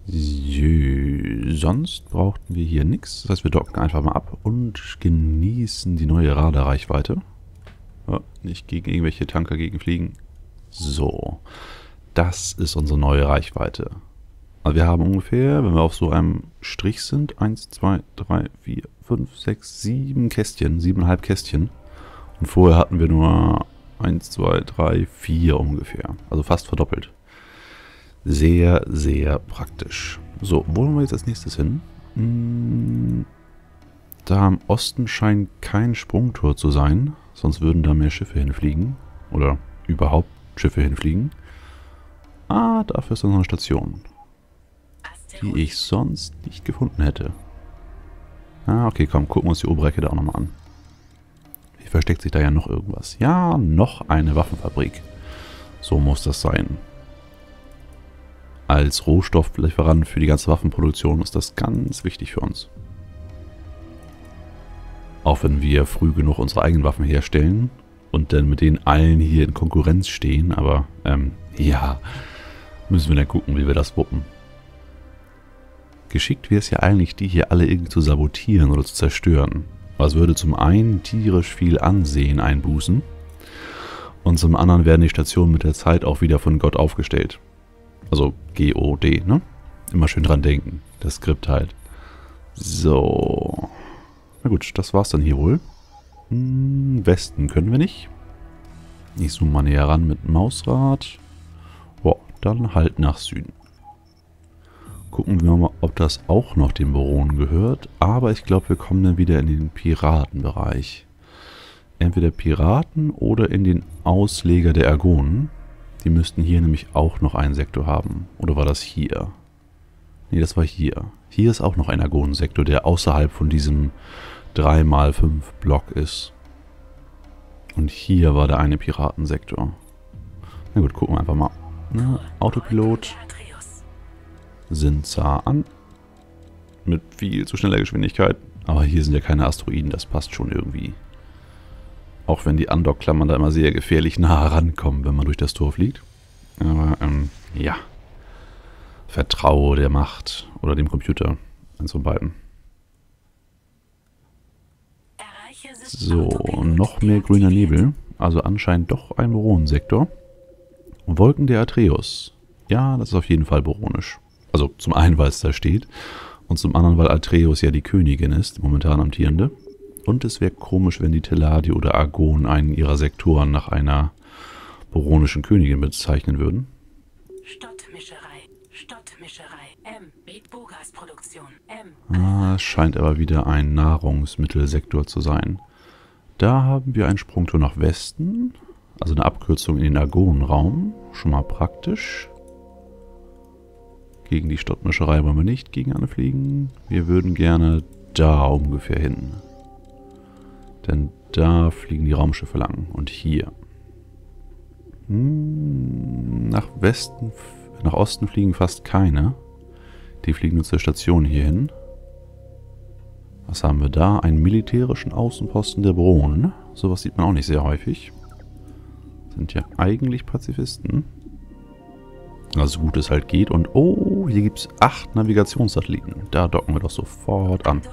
Sonst brauchten wir hier nichts. Das heißt, wir docken einfach mal ab und genießen die neue Radarreichweite. Ja, nicht gegen irgendwelche Tanker gegenfliegen. So, das ist unsere neue Reichweite. Also wir haben ungefähr, wenn wir auf so einem Strich sind, 1, 2, 3, 4, 5, 6, 7 Kästchen, 7,5 Kästchen. Und vorher hatten wir nur 1, 2, 3, 4 ungefähr. Also fast verdoppelt. Sehr, sehr praktisch. So, wo wollen wir jetzt als nächstes hin? Da im Osten scheint kein Sprungtor zu sein. Sonst würden da mehr Schiffe hinfliegen. Oder überhaupt Schiffe hinfliegen. Ah, dafür ist noch eine Station. Die ich sonst nicht gefunden hätte. Ah, okay, komm, gucken wir uns die obere Ecke da auch nochmal an. Hier versteckt sich da ja noch irgendwas. Ja, noch eine Waffenfabrik. So muss das sein. Als Rohstofflieferant für die ganze Waffenproduktion ist das ganz wichtig für uns. Auch wenn wir früh genug unsere eigenen Waffen herstellen und dann mit denen allen hier in Konkurrenz stehen, aber ja, müssen wir dann gucken, wie wir das wuppen. Geschickt wäre es ja eigentlich, die hier alle irgendwie zu sabotieren oder zu zerstören. Das würde zum einen tierisch viel Ansehen einbußen und zum anderen werden die Stationen mit der Zeit auch wieder von Gott aufgestellt. Also G-O-D, ne? Immer schön dran denken. Das Skript halt. So. Na gut, das war's dann hier wohl. Westen können wir nicht. Ich zoome mal näher ran mit dem Mausrad. Boah, dann halt nach Süden. Gucken wir mal, ob das auch noch den Baronen gehört. Aber ich glaube, wir kommen dann wieder in den Piratenbereich. Entweder Piraten oder in den Ausleger der Argonen. Die müssten hier nämlich auch noch einen Sektor haben. Oder war das hier? Ne, das war hier. Hier ist auch noch ein Argonensektor, der außerhalb von diesem 3×5 Block ist. Und hier war der eine Piratensektor. Na gut, gucken wir einfach mal. Na, Autopilot. Sinza an. Mit viel zu schneller Geschwindigkeit. Aber hier sind ja keine Asteroiden, das passt schon irgendwie. Auch wenn die Andockklammern da immer sehr gefährlich nah herankommen, wenn man durch das Tor fliegt. Aber, ja. Vertraue der Macht oder dem Computer. Eins von beiden. So, noch mehr grüner Nebel. Also anscheinend doch ein Boronensektor. Wolken der Atreus. Ja, das ist auf jeden Fall boronisch. Also zum einen, weil es da steht. Und zum anderen, weil Atreus ja die Königin ist, momentan amtierende. Und es wäre komisch, wenn die Teladi oder Argon einen ihrer Sektoren nach einer boronischen Königin bezeichnen würden. Stottmischerei. M. Bogasproduktion. M. Es scheint aber wieder ein Nahrungsmittelsektor zu sein. Da haben wir einen Sprungtor nach Westen. Also eine Abkürzung in den Argonenraum. Schon mal praktisch. Gegen die Stottmischerei wollen wir nicht gegen anfliegen. Wir würden gerne da ungefähr hin. Denn da fliegen die Raumschiffe lang. Und hier. Nach Westen, nach Osten fliegen fast keine. Die fliegen nur zur Station hier hin. Was haben wir da? Einen militärischen Außenposten der Baronen. Sowas sieht man auch nicht sehr häufig. Sind ja eigentlich Pazifisten. Also gut es halt geht. Und oh, hier gibt es 8 Navigationssatelliten. Da docken wir doch sofort an.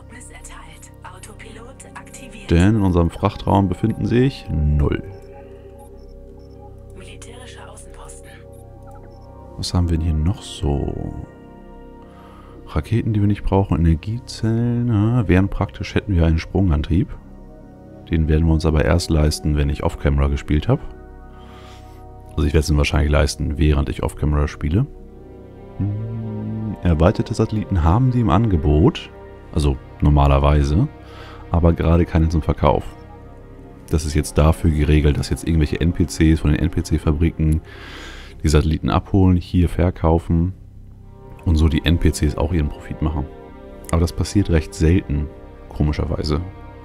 Denn in unserem Frachtraum befinden sich 0. Militärischer Außenposten. Was haben wir denn hier noch so? Raketen, die wir nicht brauchen. Energiezellen. Ja, wären praktisch, hätten wir einen Sprungantrieb. Den werden wir uns aber erst leisten, wenn ich Off-Camera gespielt habe. Also ich werde es ihn wahrscheinlich leisten, während ich Off-Camera spiele. Erweiterte Satelliten haben die im Angebot. Also normalerweise. Aber gerade keine zum Verkauf. Das ist jetzt dafür geregelt, dass jetzt irgendwelche NPCs von den NPC-Fabriken die Satelliten abholen, hier verkaufen und so die NPCs auch ihren Profit machen. Aber das passiert recht selten, komischerweise.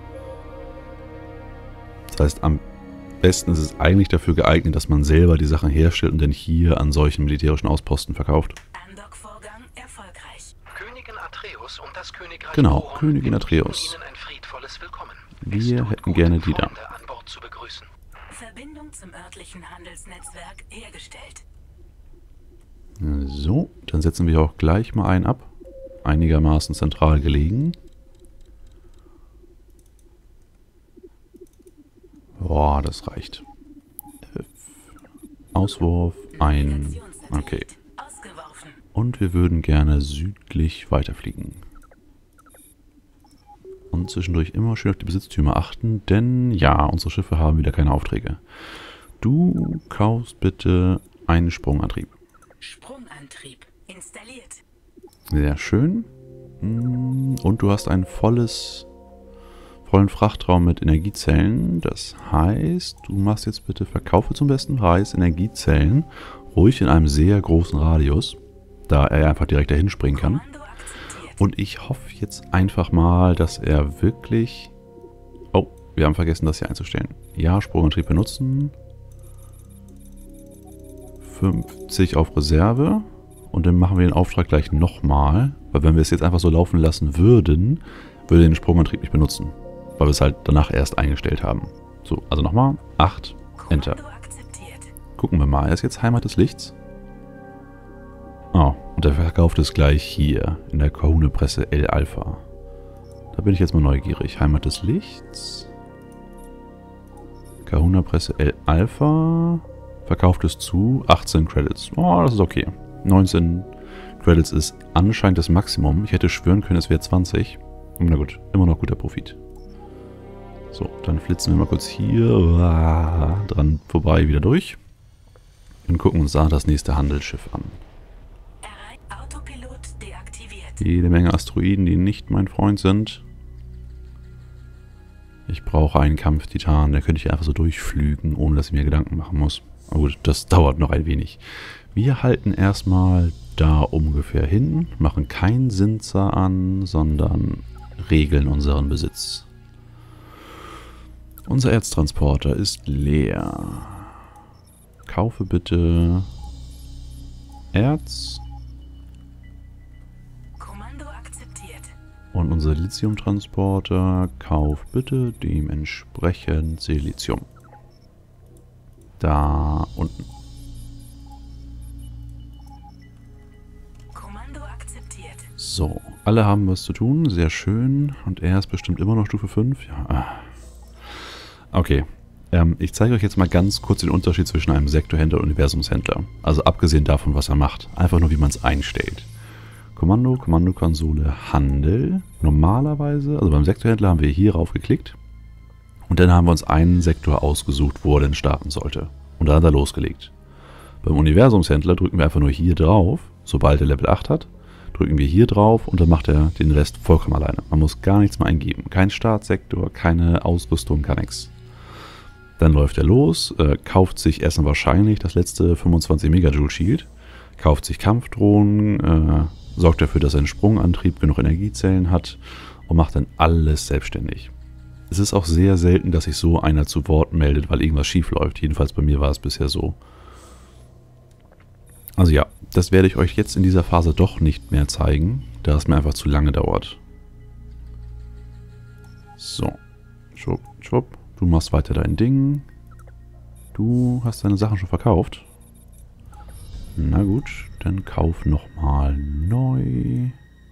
Das heißt, am besten ist es eigentlich dafür geeignet, dass man selber die Sachen herstellt und dann hier an solchen militärischen Ausposten verkauft. Andockvorgang erfolgreich. Königin Atreus und das Königreich Genau, Boron Königin wünschen Atreus. Ihnen ein friedvolles Willkommen. Wir hätten gerne die da. Freunde an Bord zu begrüßen. Verbindung zum örtlichen Handelsnetzwerk hergestellt. So, dann setzen wir auch gleich mal einen ab. Einigermaßen zentral gelegen. Boah, das reicht. Auswurf, ein. Okay. Ausgeworfen. Und wir würden gerne südlich weiterfliegen. Und zwischendurch immer schön auf die Besitztümer achten, denn ja, unsere Schiffe haben wieder keine Aufträge. Du kaufst bitte einen Sprungantrieb. Sprungantrieb installiert. Sehr schön. Und du hast einen vollen Frachtraum mit Energiezellen. Das heißt, du machst jetzt bitte Verkaufe zum besten Preis Energiezellen. Ruhig in einem sehr großen Radius, da er einfach direkt dahin springen kann. Kommando akzeptiert. Und ich hoffe jetzt einfach mal, dass er wirklich... Oh, wir haben vergessen, das hier einzustellen. Ja, Sprungantrieb benutzen. 50 auf Reserve. Und dann machen wir den Auftrag gleich nochmal. Weil wenn wir es jetzt einfach so laufen lassen würden, würde den Sprungantrieb nicht benutzen. Weil wir es halt danach erst eingestellt haben. So, also nochmal. 8. Enter. Kommando akzeptiert. Gucken wir mal. Er ist jetzt Heimat des Lichts. Oh, und er verkauft es gleich hier. In der Kahuna-Presse El Alpha. Da bin ich jetzt mal neugierig. Heimat des Lichts. Kahuna-Presse El Alpha. Verkauft es zu 18 Credits. Oh, das ist okay. 19 Credits ist anscheinend das Maximum. Ich hätte schwören können, es wäre 20. Na gut, immer noch guter Profit. So, dann flitzen wir mal kurz hier dran vorbei wieder durch. Und gucken uns da das nächste Handelsschiff an. Autopilot deaktiviert. Jede Menge Asteroiden, die nicht mein Freund sind. Ich brauche einen Kampftitan, der könnte ich einfach so durchflügen, ohne dass ich mir Gedanken machen muss. Aber gut, das dauert noch ein wenig. Wir halten erstmal da ungefähr hin, machen keinen Sintzer an, sondern regeln unseren Besitz. Unser Erztransporter ist leer. Kaufe bitte Erz. Kommando akzeptiert. Und unser Lithiumtransporter kauft bitte dementsprechend Silizium. Da unten. Kommando akzeptiert. So, alle haben was zu tun, sehr schön. Und er ist bestimmt immer noch Stufe 5. Ja. Okay, ich zeige euch jetzt mal ganz kurz den Unterschied zwischen einem Sektorhändler und Universumshändler. Also abgesehen davon, was er macht. Einfach nur, wie man es einstellt. Kommando, Kommandokonsole, Handel. Normalerweise, also beim Sektorhändler haben wir hier rauf geklickt. Und dann haben wir uns einen Sektor ausgesucht, wo er denn starten sollte. Und da hat er losgelegt. Beim Universumshändler drücken wir einfach nur hier drauf, sobald er Level 8 hat. Drücken wir hier drauf und dann macht er den Rest vollkommen alleine. Man muss gar nichts mehr eingeben. Kein Startsektor, keine Ausrüstung, gar nichts. Dann läuft er los, kauft sich erstmal wahrscheinlich das letzte 25 Megajoule Shield, kauft sich Kampfdrohnen, sorgt dafür, dass er einen Sprungantrieb genug Energiezellen hat und macht dann alles selbstständig. Es ist auch sehr selten, dass sich so einer zu Wort meldet, weil irgendwas schief läuft. Jedenfalls bei mir war es bisher so. Also ja, das werde ich euch jetzt in dieser Phase doch nicht mehr zeigen, da es mir einfach zu lange dauert. So, schwupp, schwupp. Du machst weiter dein Ding. Du hast deine Sachen schon verkauft. Na gut, dann kauf nochmal neu.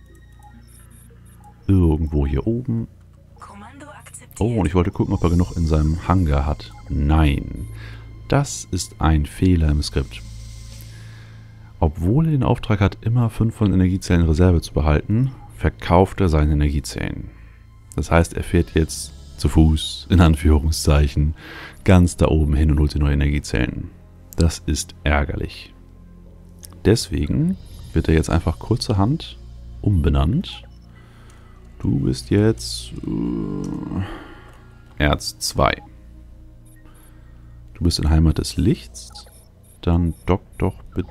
Irgendwo hier oben. Kommando akzeptiert. Oh, und ich wollte gucken, ob er genug in seinem Hangar hat. Nein, das ist ein Fehler im Skript. Obwohl er den Auftrag hat, immer 5 von Energiezellen in Reserve zu behalten, verkauft er seine Energiezellen. Das heißt, er fährt jetzt zu Fuß, in Anführungszeichen, ganz da oben hin und holt sich neue Energiezellen. Das ist ärgerlich. Deswegen wird er jetzt einfach kurzerhand umbenannt. Du bist jetzt Erz 2. Du bist in Heimat des Lichts. Dann dock doch bitte.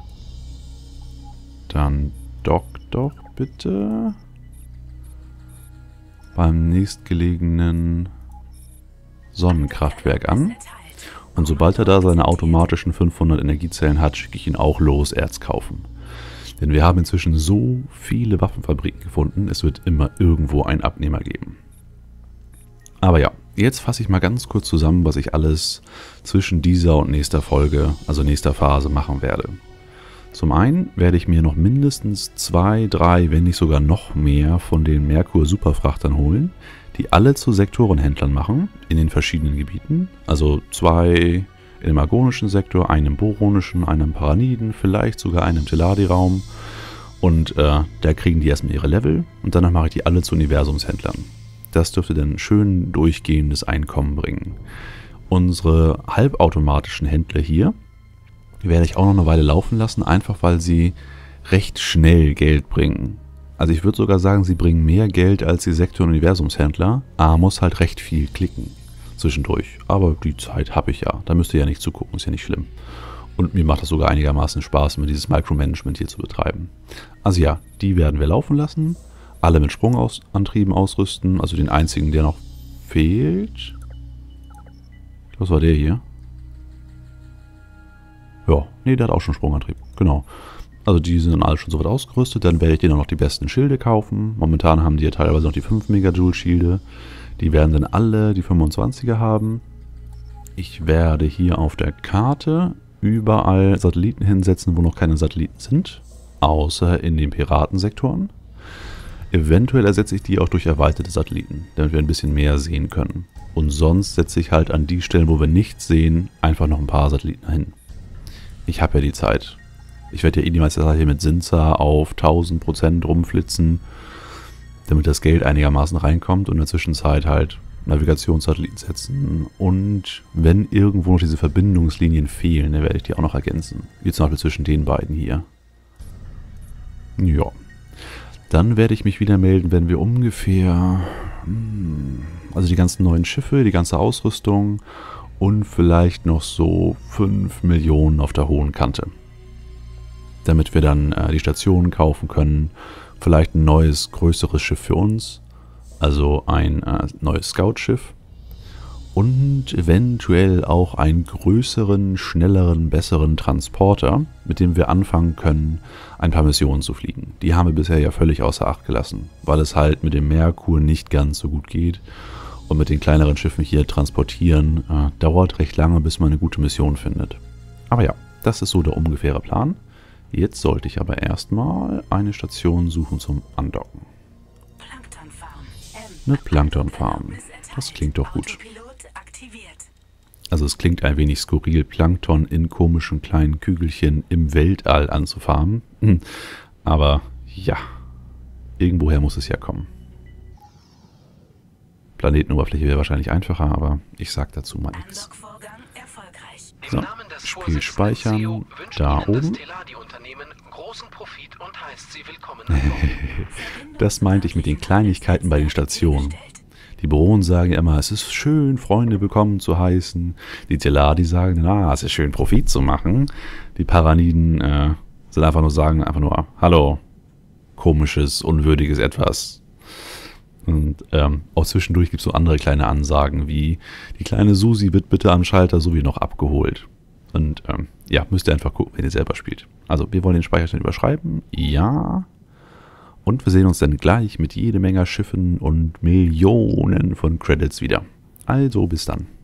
Beim nächstgelegenen Sonnenkraftwerk an. Und sobald er da seine automatischen 500 Energiezellen hat, schicke ich ihn auch los, Erz kaufen. Denn wir haben inzwischen so viele Waffenfabriken gefunden, es wird immer irgendwo einen Abnehmer geben. Aber ja, jetzt fasse ich mal ganz kurz zusammen, was ich alles zwischen dieser und nächster Folge, also nächster Phase, machen werde. Zum einen werde ich mir noch mindestens 2, 3, wenn nicht sogar noch mehr von den Merkur-Superfrachtern holen, die alle zu Sektorenhändlern machen in den verschiedenen Gebieten. Also 2 in dem argonischen Sektor, einen im boronischen, einen im Paraniden, vielleicht sogar einen im Teladi-Raum. Und da kriegen die erstmal ihre Level und danach mache ich die alle zu Universumshändlern. Das dürfte dann schön durchgehendes Einkommen bringen. Unsere halbautomatischen Händler hier werde ich auch noch eine Weile laufen lassen, einfach weil sie recht schnell Geld bringen. Also ich würde sogar sagen, sie bringen mehr Geld als die Sektor- und Universumshändler, aber muss halt recht viel klicken zwischendurch. Aber die Zeit habe ich ja, da müsst ihr ja nicht zugucken, ist ja nicht schlimm. Und mir macht das sogar einigermaßen Spaß, mir dieses Micromanagement hier zu betreiben. Also ja, die werden wir laufen lassen. Alle mit Sprungantrieben ausrüsten. Also den einzigen, der noch fehlt. Was war der hier? Ja, nee, der hat auch schon Sprungantrieb. Genau. Also die sind dann alle schon soweit ausgerüstet. Dann werde ich denen auch noch die besten Schilde kaufen. Momentan haben die ja teilweise noch die 5 Megajoule Schilde. Die werden dann alle die 25er haben. Ich werde hier auf der Karte überall Satelliten hinsetzen, wo noch keine Satelliten sind, außer in den Piratensektoren. Eventuell ersetze ich die auch durch erweiterte Satelliten, damit wir ein bisschen mehr sehen können. Und sonst setze ich halt an die Stellen, wo wir nichts sehen, einfach noch ein paar Satelliten hin. Ich habe ja die Zeit. Ich werde ja die meiste Zeit hier mit Sinza auf 1000% rumflitzen, damit das Geld einigermaßen reinkommt und in der Zwischenzeit halt Navigationssatelliten setzen und wenn irgendwo noch diese Verbindungslinien fehlen, dann werde ich die auch noch ergänzen. Wie zum Beispiel zwischen den beiden hier. Ja. Dann werde ich mich wieder melden, wenn wir ungefähr, also die ganzen neuen Schiffe, die ganze Ausrüstung und vielleicht noch so 5 Millionen auf der hohen Kante. Damit wir dann die Stationen kaufen können, vielleicht ein neues, größeres Schiff für uns. Also ein neues Scout-Schiff und eventuell auch einen größeren, schnelleren, besseren Transporter, mit dem wir anfangen können, ein paar Missionen zu fliegen. Die haben wir bisher ja völlig außer Acht gelassen, weil es halt mit dem Merkur nicht ganz so gut geht. Und mit den kleineren Schiffen hier transportieren dauert recht lange, bis man eine gute Mission findet. Aber ja, das ist so der ungefähre Plan. Jetzt sollte ich aber erstmal eine Station suchen zum Andocken. Eine Planktonfarm. Das klingt doch gut. Also es klingt ein wenig skurril, Plankton in komischen kleinen Kügelchen im Weltall anzufarmen. Aber ja, irgendwoher muss es ja kommen. Planetenoberfläche wäre wahrscheinlich einfacher, aber ich sag dazu mal nichts. So, Spiel speichern, da oben. Das meinte ich mit den Kleinigkeiten bei den Stationen. Die Baronen sagen ja immer, es ist schön, Freunde willkommen zu heißen. Die Teladi sagen, es ist schön, Profit zu machen. Die Paraniden sind einfach nur, hallo, komisches, unwürdiges Etwas. Und auch zwischendurch gibt es so andere kleine Ansagen wie, die kleine Susi wird bitte am Schalter sowie noch abgeholt. Und ja, müsst ihr einfach gucken, wenn ihr selber spielt. Also wir wollen den Speicherstand überschreiben, ja. Und wir sehen uns dann gleich mit jede Menge Schiffen und Millionen von Credits wieder. Also bis dann.